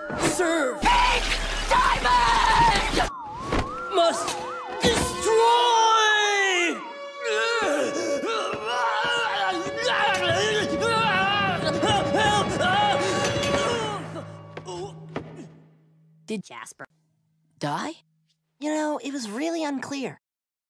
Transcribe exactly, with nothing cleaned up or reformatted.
Serve! Pink diamond! Must destroy! Did Jasper die? You know, it was really unclear.